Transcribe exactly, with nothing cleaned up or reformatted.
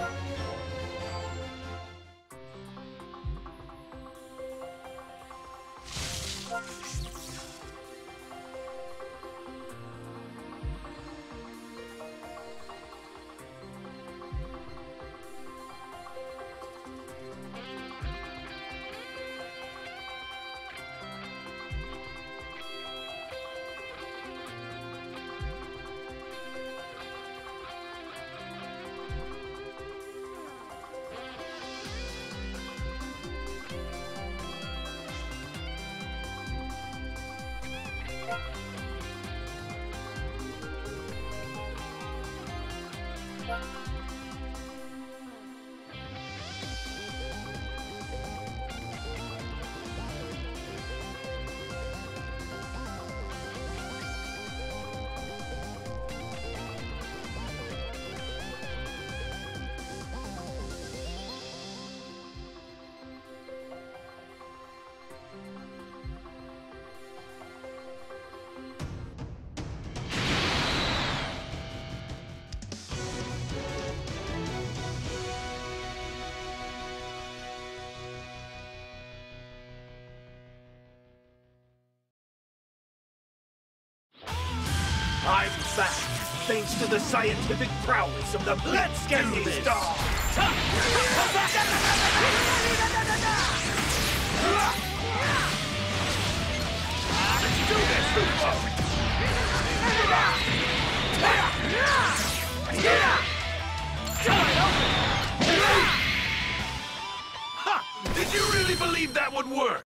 I'm back, thanks to the scientific prowess of the Let's Candy Star! Let's do this, Lupo! Ha! Did you really believe that would work?